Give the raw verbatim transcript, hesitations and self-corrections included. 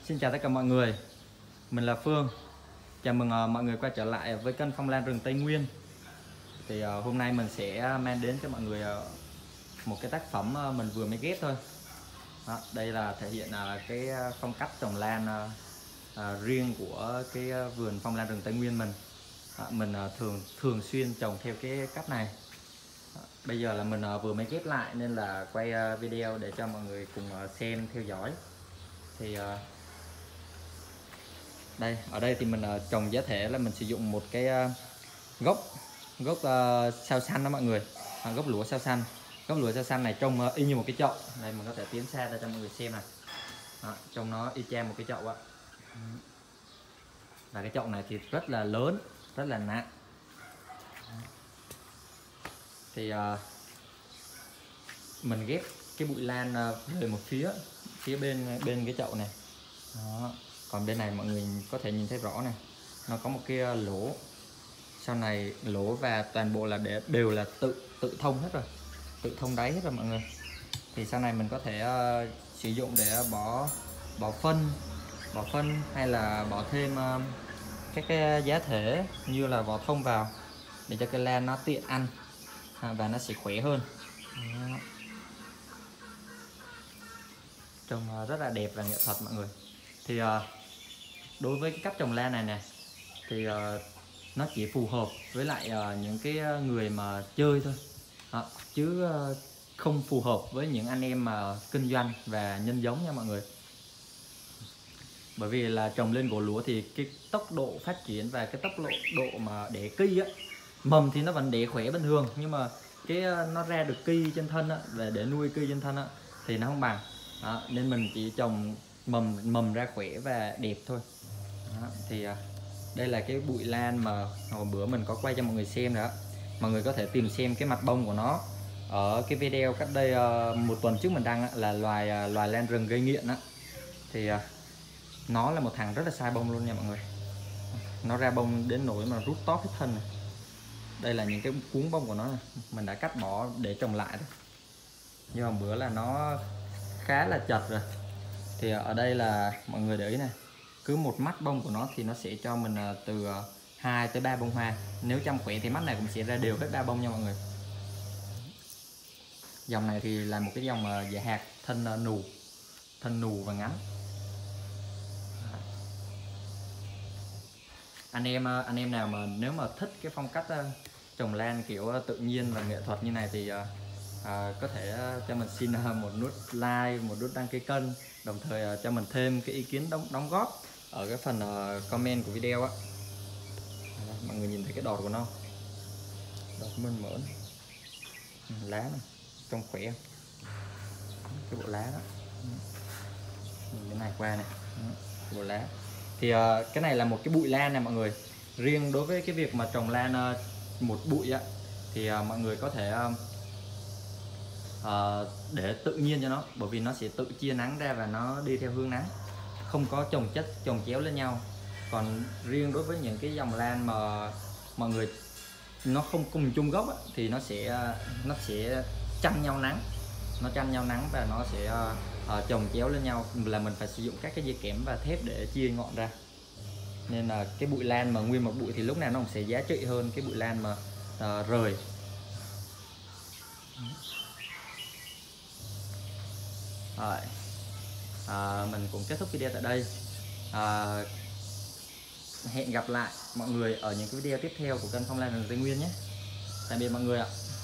Xin chào tất cả mọi người, mình là Phương. Chào mừng uh, mọi người quay trở lại với kênh Phong Lan Rừng Tây Nguyên. Thì uh, hôm nay mình sẽ mang đến cho mọi người uh, một cái tác phẩm uh, mình vừa mới ghép thôi. Đó, đây là thể hiện uh, cái phong cách trồng lan uh, uh, riêng của cái uh, vườn Phong Lan Rừng Tây Nguyên mình. Uh, mình uh, thường thường xuyên trồng theo cái cách này. Uh, bây giờ là mình uh, vừa mới ghép lại nên là quay uh, video để cho mọi người cùng uh, xem theo dõi. Thì uh, đây ở đây thì mình uh, trồng giá thể là mình sử dụng một cái uh, gốc gốc uh, sao xanh đó mọi người, à, gốc lúa sao xanh. Gốc lúa sao xanh này trông uh, y như một cái chậu. Đây mình có thể tiến xa ra cho mọi người xem này. Đó, trông nó y chang một cái chậu ạ. Và cái chậu này thì rất là lớn, rất là nặng. Thì uh, mình ghép cái bụi lan uh, về một phía phía bên bên cái chậu này. Đó. Còn bên này mọi người có thể nhìn thấy rõ này, nó có một cái lỗ sau này, lỗ và toàn bộ là để đều là tự tự thông hết rồi, tự thông đáy hết rồi mọi người. Thì sau này mình có thể uh, sử dụng để bỏ bỏ phân bỏ phân hay là bỏ thêm uh, các cái giá thể như là vỏ thông vào để cho cây lan nó tiện ăn à, và nó sẽ khỏe hơn. Đó. Trông uh, rất là đẹp và nghệ thuật mọi người. Thì uh, đối với cái cách trồng lan này nè thì uh, nó chỉ phù hợp với lại uh, những cái người mà chơi thôi, đó, chứ uh, không phù hợp với những anh em mà kinh doanh và nhân giống nha mọi người. Bởi vì là trồng lên gỗ lúa thì cái tốc độ phát triển và cái tốc độ độ mà đẻ cây á, mầm thì nó vẫn đẻ khỏe bình thường, nhưng mà cái nó ra được cây trên thân á, và để nuôi cây trên thân á thì nó không bằng. Đó, nên mình chỉ trồng mầm mầm ra khỏe và đẹp thôi. Đó, thì đây là cái bụi lan mà hồi bữa mình có quay cho mọi người xem đó. Mọi người có thể tìm xem cái mặt bông của nó ở cái video cách đây uh, một tuần trước mình đăng, là loài uh, loài lan rừng gây nghiện đó. Thì uh, nó là một thằng rất là sai bông luôn nha mọi người. Nó ra bông đến nỗi mà rút tóp hết thân này. Đây là những cái cuốn bông của nó này. Mình đã cắt bỏ để trồng lại rồi, nhưng mà bữa là nó khá là chật rồi. Thì ở đây là mọi người để ý này, cứ một mắt bông của nó thì nó sẽ cho mình từ hai tới ba bông hoa. Nếu chăm khỏe thì mắt này cũng sẽ ra đều hết ba bông nha mọi người. Dòng này thì là một cái dòng dạ hạt thân nù, thân nù và ngắn. Anh em anh em nào mà nếu mà thích cái phong cách trồng lan kiểu tự nhiên và nghệ thuật như này thì à, có thể cho mình xin một nút like, một nút đăng ký kênh, đồng thời cho mình thêm cái ý kiến đóng đóng góp ở cái phần comment của video á. Mọi người nhìn thấy cái đọt của nó, đọt mơn mởn, lá này trông khỏe, cái bộ lá đó, nhìn cái này qua này, cái bộ lá. Thì uh, cái này là một cái bụi lan này mọi người. Riêng đối với cái việc mà trồng lan uh, một bụi á thì uh, mọi người có thể uh, uh, để tự nhiên cho nó, bởi vì nó sẽ tự chia nắng ra và nó đi theo hướng nắng, không có chồng chất chồng chéo lên nhau. Còn riêng đối với những cái dòng lan mà mọi người nó không cùng chung gốc á, thì nó sẽ uh, nó sẽ chăn nhau nắng, nó chăn nhau nắng và nó sẽ uh, uh, chồng chéo lên nhau, là mình phải sử dụng các cái dây kẽm và thép để chia ngọn ra. Nên là cái bụi lan mà nguyên một bụi thì lúc nào nó cũng sẽ giá trị hơn cái bụi lan mà uh, rời. Rồi, à, mình cũng kết thúc video tại đây. À, hẹn gặp lại mọi người ở những cái video tiếp theo của kênh Phong Lan Rừng Tây Nguyên nhé. Tạm biệt mọi người ạ.